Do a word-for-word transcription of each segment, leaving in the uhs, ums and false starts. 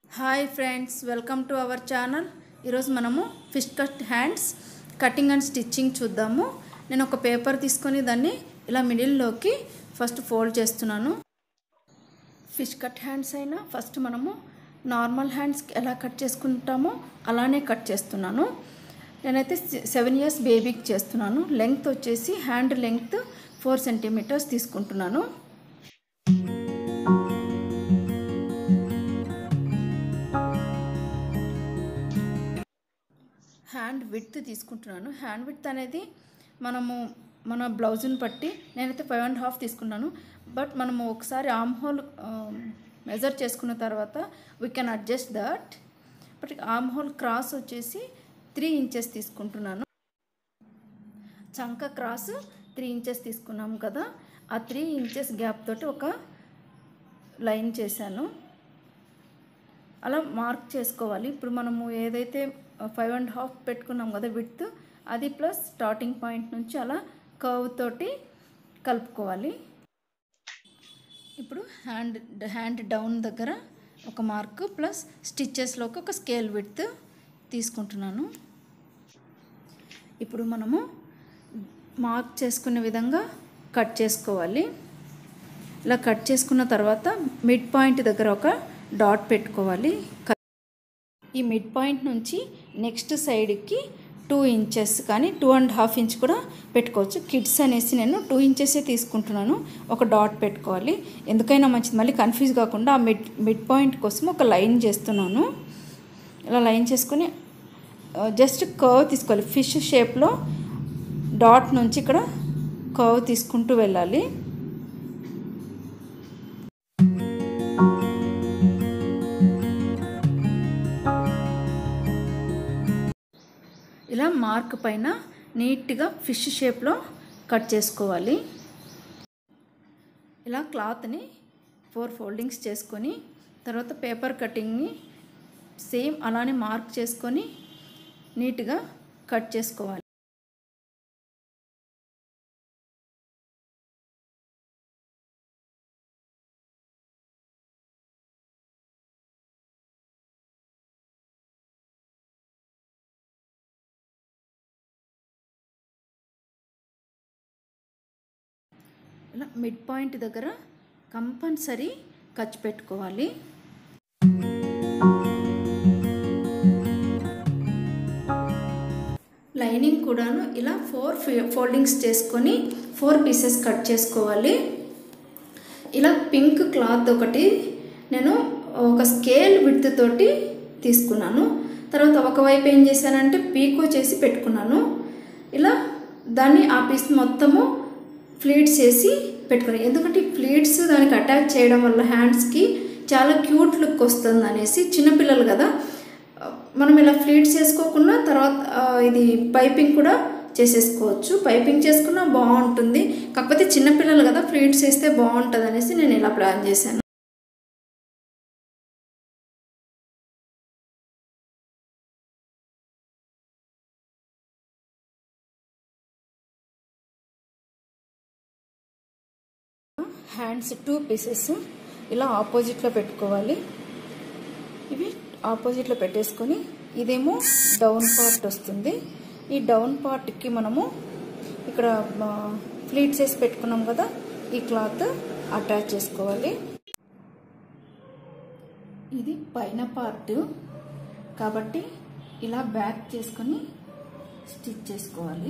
Hi friends, welcome to our channel. ఈరోజు మనము fish cut hands cutting and stitching చూద్దాము. నేను ఒక పేపర్ తీసుకొని దాన్ని ఇలా మిడిల్లోకి ఫస్ట్ ఫోల్డ్ చేస్తున్నాను. ఫిష్ కట్ హ్యాండ్స్ అయినా ఫస్ట్ మనము నార్మల్ హ్యాండ్స్ ఎలా కట్ చేసుకుంటామో అలానే కట్ చేస్తున్నాను. నేనైతే సెవెన్ ఇయర్స్ బేబీకి చేస్తున్నాను. లెంగ్త్ వచ్చేసి హ్యాండ్ లెంగ్త్ ఫోర్ సెంటీమీటర్స్ తీసుకుంటున్నాను. హ్యాండ్ విడ్త్ తీసుకుంటున్నాను. హ్యాండ్ విడ్త్ అనేది మనము మన బ్లౌజ్ని బట్టి నేనైతే ఫైవ్ అండ్ హాఫ్ తీసుకున్నాను. బట్ మనము ఒకసారి ఆర్మ్ హోల్ మెజర్ చేసుకున్న తర్వాత we can adjust that. But armhole cross వచ్చేసి త్రీ ఇంచెస్ తీసుకుంటున్నాను. చంక క్రాస్ త్రీ ఇంచెస్ తీసుకున్నాము కదా, ఆ త్రీ ఇంచెస్ గ్యాప్ తోటి ఒక లైన్ చేశాను. అలా మార్క్ చేసుకోవాలి. ఇప్పుడు మనము ఏదైతే ఫైవ్ అండ్ హాఫ్ పెట్టుకున్నాం కదా విడ్త్, అది ప్లస్ స్టార్టింగ్ పాయింట్ నుంచి అలా కర్వ్ తోటి కలుపుకోవాలి. ఇప్పుడు హ్యాండ్ హ్యాండ్ డౌన్ దగ్గర ఒక మార్క్ ప్లస్ స్టిచ్చెస్లోకి ఒక స్కేల్ విడ్త్ తీసుకుంటున్నాను. ఇప్పుడు మనము మార్క్ చేసుకునే విధంగా కట్ చేసుకోవాలి. ఇలా కట్ చేసుకున్న తర్వాత మిడ్ పాయింట్ దగ్గర ఒక డాట్ పెట్టుకోవాలి. ఈ మిడ్ పాయింట్ నుంచి నెక్స్ట్ సైడ్కి టూ ఇంచెస్ కానీ టూ అండ్ హాఫ్ ఇంచ్ కూడా పెట్టుకోవచ్చు. కిడ్స్ అనేసి నేను టూ ఇంచెసే తీసుకుంటున్నాను. ఒక డాట్ పెట్టుకోవాలి, ఎందుకైనా మంచిది. మళ్ళీ కన్ఫ్యూజ్ కాకుండా ఆ మిడ్ మిడ్ పాయింట్ కోసం ఒక లైన్ చేస్తున్నాను. ఇలా లైన్ చేసుకొని జస్ట్ కర్వ్ తీసుకోవాలి. ఫిష్ షేప్లో డాట్ నుంచి ఇక్కడ కర్వ్ తీసుకుంటూ వెళ్ళాలి. ఇలా మార్క్ పైన నీట్గా ఫిష్ షేప్లో కట్ చేసుకోవాలి. ఇలా క్లాత్ని ఫోర్ ఫోల్డింగ్స్ చేసుకొని తర్వాత పేపర్ కటింగ్ని సేమ్ అలానే మార్క్ చేసుకొని నీట్గా కట్ చేసుకోవాలి. ఇలా మిడ్ పాయింట్ దగ్గర కంపల్సరీ ఖర్చు పెట్టుకోవాలి. లైనింగ్ కూడాను ఇలా ఫోర్ ఫోల్డింగ్స్ చేసుకొని ఫోర్ పీసెస్ కట్ చేసుకోవాలి. ఇలా పింక్ క్లాత్ ఒకటి నేను ఒక స్కేల్ విడ్త్ తోటి తీసుకున్నాను. తర్వాత ఒకవైపు ఏం చేశానంటే పీకో చేసి పెట్టుకున్నాను. ఇలా దాన్ని ఆ పీస్ మొత్తము ఫ్లీట్స్ వేసి పెట్టుకుని, ఎందుకంటే ఫ్లీట్స్ దానికి అటాచ్ చేయడం వల్ల హ్యాండ్స్కి చాలా క్యూట్ లుక్ వస్తుంది అనేసి. చిన్నపిల్లలు కదా, మనం ఇలా ఫ్లీట్స్ వేసుకోకుండా తర్వాత ఇది పైపింగ్ కూడా చేసేసుకోవచ్చు. పైపింగ్ చేసుకున్నా బాగుంటుంది, కాకపోతే చిన్నపిల్లలు కదా ఫ్లీట్స్ వేస్తే బాగుంటుంది అనేసి నేను ఇలా ప్లాన్ చేశాను. హ్యాండ్స్ టూ పీసెస్ ఇలా ఆపోజిట్లో పెట్టుకోవాలి. ఇవి ఆపోజిట్లో పెట్టేసుకొని ఇదేమో డౌన్ పార్ట్ వస్తుంది. ఈ డౌన్ పార్ట్కి మనము ఇక్కడ ఫ్లీట్స్ వేసి పెట్టుకున్నాం కదా, ఈ క్లాత్ అటాచ్ చేసుకోవాలి. ఇది పైన పార్ట్ కాబట్టి ఇలా బ్యాక్ చేసుకొని స్టిచ్ చేసుకోవాలి.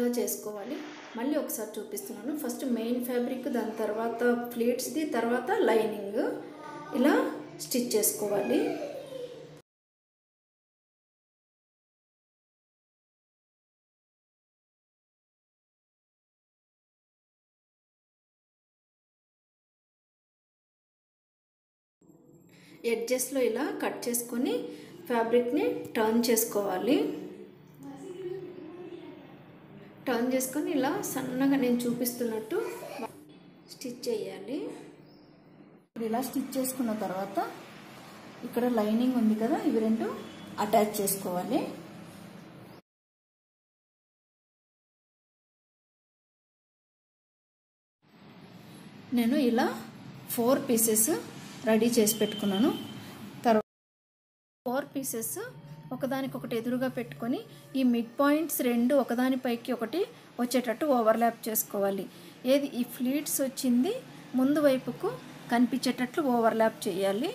చేసుకోవాలి. మళ్ళీ ఒకసారి చూపిస్తున్నాను. ఫస్ట్ మెయిన్ ఫ్యాబ్రిక్, దాని తర్వాత ప్లీట్స్ది, తర్వాత లైనింగ్ ఇలా స్టిచ్ చేసుకోవాలి. ఎడ్జెస్లో ఇలా కట్ చేసుకొని ఫ్యాబ్రిక్ని టర్న్ చేసుకోవాలి. టర్న్ చేసుకొని ఇలా సన్నగా నేను చూపిస్తున్నట్టు స్టిచ్ చేయాలి. ఇలా స్టిచ్ చేసుకున్న తర్వాత ఇక్కడ లైనింగ్ ఉంది కదా, ఇవి రెండు అటాచ్ చేసుకోవాలి. నేను ఇలా ఫోర్ పీసెస్ రెడీ చేసి పెట్టుకున్నాను. తర్వాత ఫోర్ పీసెస్ ఒకదానికొకటి ఎదురుగా పెట్టుకొని ఈ మిడ్ పాయింట్స్ రెండు ఒకదానిపైకి ఒకటి వచ్చేటట్టు ఓవర్లాప్ చేసుకోవాలి. ఏది ఈ ఫ్లీట్స్ వచ్చింది ముందు వైపుకు కనిపించేటట్లు ఓవర్లాప్ చేయాలి.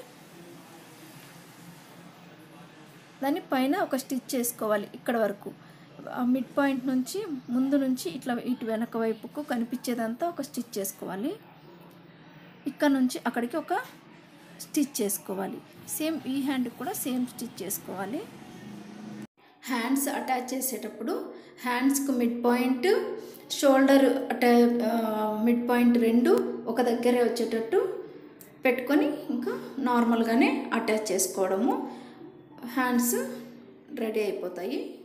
దాని పైన ఒక స్టిచ్ చేసుకోవాలి. ఇక్కడ వరకు ఆ మిడ్ పాయింట్ నుంచి ముందు నుంచి ఇట్లా ఇటు వెనక వైపుకు కనిపించేదంతా ఒక స్టిచ్ చేసుకోవాలి. ఇక్కడ నుంచి అక్కడికి ఒక స్టిచ్ చేసుకోవాలి. సేమ్ ఈ హ్యాండ్ కూడా సేమ్ స్టిచ్ చేసుకోవాలి. హ్యాండ్స్ అటాచ్ చేసేటప్పుడు హ్యాండ్స్కి మిడ్ పాయింట్, షోల్డర్ అటా మిడ్ పాయింట్ రెండు ఒక దగ్గరే వచ్చేటట్టు పెట్టుకొని ఇంకా నార్మల్గానే అటాచ్ చేసుకోవడము. హ్యాండ్స్ రెడీ అయిపోతాయి.